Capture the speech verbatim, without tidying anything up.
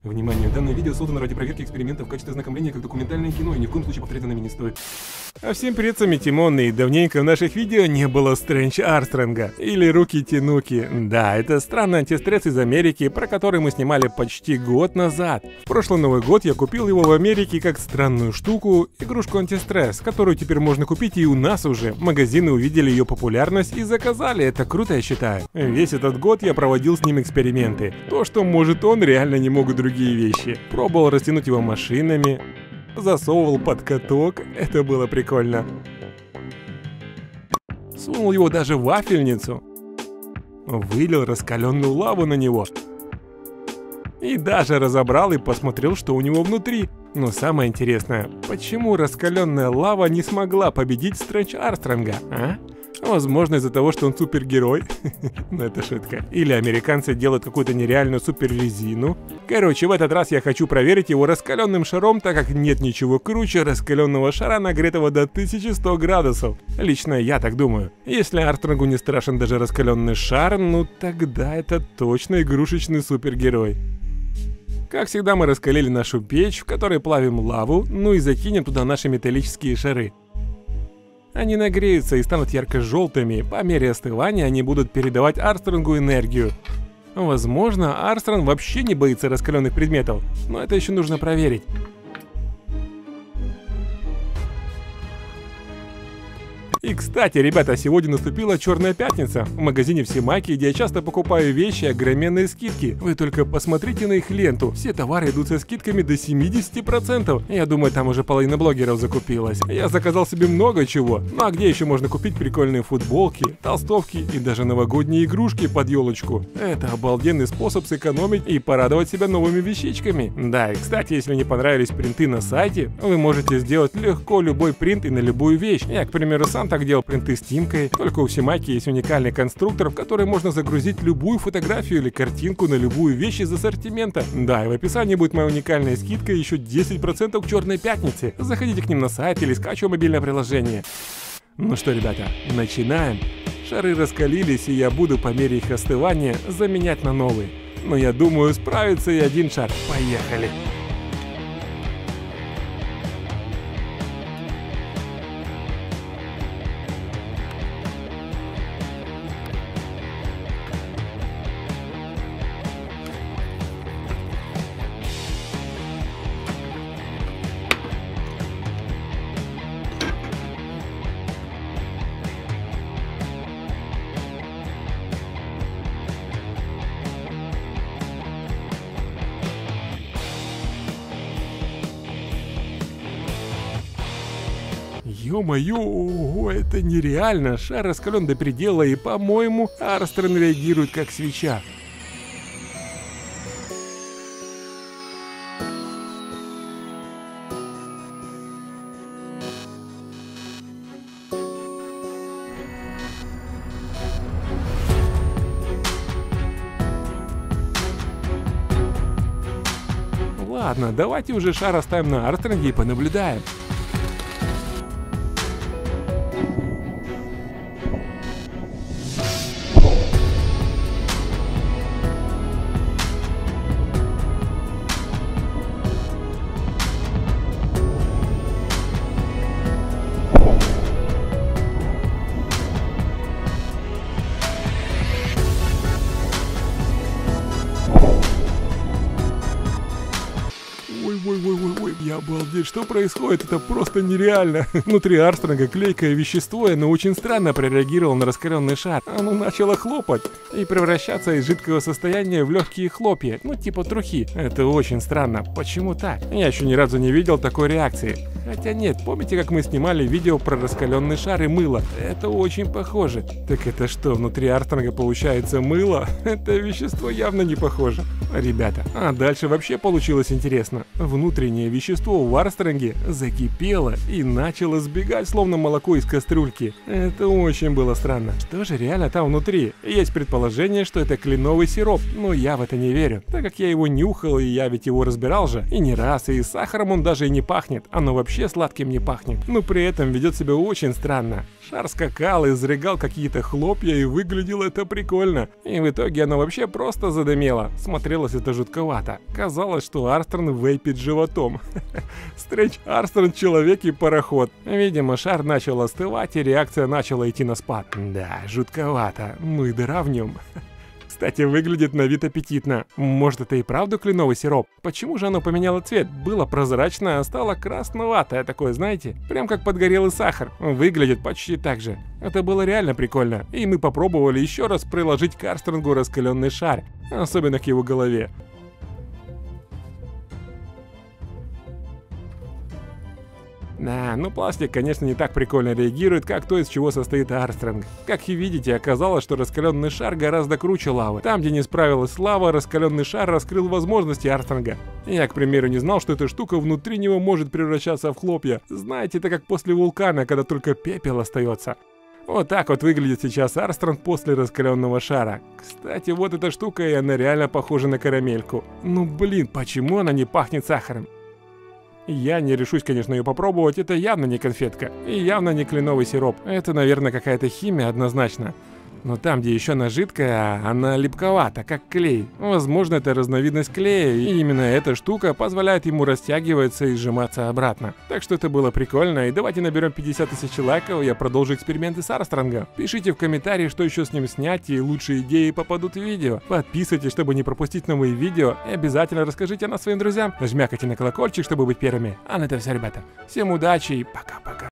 Внимание, данное видео создано ради проверки экспериментов в качестве ознакомления как документальное кино и ни в коем случае повторять за нами не стоит. А всем привет, с вами Тимон, и давненько в наших видео не было Стрэндж Армстронга, или Руки-Тянуки. Да, это странный антистресс из Америки, про который мы снимали почти год назад. В прошлый Новый год я купил его в Америке как странную штуку, игрушку антистресс, которую теперь можно купить и у нас уже. Магазины увидели ее популярность и заказали, это круто, я считаю. Весь этот год я проводил с ним эксперименты. То, что может он, реально не могут другие вещи. Пробовал растянуть его машинами, засовывал под каток, это было прикольно. Сунул его даже в вафельницу. Вылил раскаленную лаву на него. И даже разобрал и посмотрел, что у него внутри. Но самое интересное, почему раскаленная лава не смогла победить Стрэндж Армстронга, а? Возможно, из-за того, что он супергерой. Но это шутка. Или американцы делают какую-то нереальную суперлезину. Короче, в этот раз я хочу проверить его раскаленным шаром, так как нет ничего круче раскаленного шара, нагретого до тысячи ста градусов. Лично я так думаю. Если Армстронгу не страшен даже раскаленный шар, ну тогда это точно игрушечный супергерой. Как всегда, мы раскалили нашу печь, в которой плавим лаву, ну и закинем туда наши металлические шары. Они нагреются и станут ярко-желтыми, по мере остывания они будут передавать Армстронгу энергию. Возможно, Армстронг вообще не боится раскаленных предметов, но это еще нужно проверить. И кстати, ребята, сегодня наступила Черная пятница. В магазине Всемайки, где я часто покупаю вещи, огроменные скидки. Вы только посмотрите на их ленту. Все товары идут со скидками до семидесяти процентов. Я думаю, там уже половина блогеров закупилась. Я заказал себе много чего. Ну а где еще можно купить прикольные футболки, толстовки и даже новогодние игрушки под елочку? Это обалденный способ сэкономить и порадовать себя новыми вещичками. Да, и кстати, если не понравились принты на сайте, вы можете сделать легко любой принт и на любую вещь. Я, к примеру, сам так делал принты с Тимкой, только у Всемайки есть уникальный конструктор, в который можно загрузить любую фотографию или картинку на любую вещь из ассортимента. Да, и в описании будет моя уникальная скидка и еще десять процентов к Черной пятнице. Заходите к ним на сайт или скачивайте мобильное приложение. Ну что, ребята, начинаем. Шары раскалились, и я буду по мере их остывания заменять на новые. Но я думаю, справится и один шар. Поехали! Ё-моё, ого, это нереально, шар раскален до предела, и, по-моему, Армстронг реагирует как свеча. Ладно, давайте уже шар оставим на Армстронге и понаблюдаем. Ой-ой-ой-ой, я обалдеть, что происходит? Это просто нереально. Внутри Армстронга клейкое вещество, оно очень странно прореагировало на раскаленный шар. Оно начало хлопать и превращаться из жидкого состояния в легкие хлопья, ну типа трухи. Это очень странно. Почему так? Я еще ни разу не видел такой реакции. Хотя нет, помните, как мы снимали видео про раскаленный шар и мыло? Это очень похоже. Так это что, внутри Армстронга получается мыло? Это вещество явно не похоже. Ребята, а дальше вообще получилось интересно. внутреннее вещество в Армстронге закипело и начало сбегать, словно молоко из кастрюльки. Это очень было странно. Что же реально там внутри? Есть предположение, что это кленовый сироп, но я в это не верю, так как я его нюхал, и я ведь его разбирал же, и не раз, и с сахаром он даже и не пахнет, оно вообще сладким не пахнет, но при этом ведет себя очень странно. Шар скакал и изрыгал какие-то хлопья, и выглядело это прикольно. И в итоге оно вообще просто задымело. Смотрелось это жутковато. Казалось, что Армстронг вейпит животом. Стрэндж Армстронг, человек и пароход. Видимо, шар начал остывать, и реакция начала идти на спад. Да, жутковато. Ну и дыра в нем. Кстати, выглядит на вид аппетитно. Может, это и правда кленовый сироп? Почему же оно поменяло цвет? Было прозрачное, а стало красноватое такое, знаете? Прям как подгорелый сахар. Выглядит почти так же. Это было реально прикольно. И мы попробовали еще раз приложить к Армстронгу раскаленный шар. Особенно к его голове. Да, ну пластик, конечно, не так прикольно реагирует, как то, из чего состоит Армстронг. Как и видите, оказалось, что раскаленный шар гораздо круче лавы. Там, где не справилась лава, раскаленный шар раскрыл возможности Армстронга. Я, к примеру, не знал, что эта штука внутри него может превращаться в хлопья. Знаете, это как после вулкана, когда только пепел остается. Вот так вот выглядит сейчас Армстронг после раскаленного шара. Кстати, вот эта штука, и она реально похожа на карамельку. Ну блин, почему она не пахнет сахаром? Я не решусь, конечно, ее попробовать, это явно не конфетка. И явно не кленовый сироп. Это, наверное, какая-то химия однозначно. Но там, где еще она жидкая, она липковата, как клей. Возможно, это разновидность клея, и именно эта штука позволяет ему растягиваться и сжиматься обратно. Так что это было прикольно, и давайте наберем пятьдесят тысяч лайков, и я продолжу эксперименты с Армстронгом. Пишите в комментарии, что еще с ним снять, и лучшие идеи попадут в видео. Подписывайтесь, чтобы не пропустить новые видео, и обязательно расскажите о нас своим друзьям. Нажмякайте на колокольчик, чтобы быть первыми. А на это все, ребята. Всем удачи и пока-пока.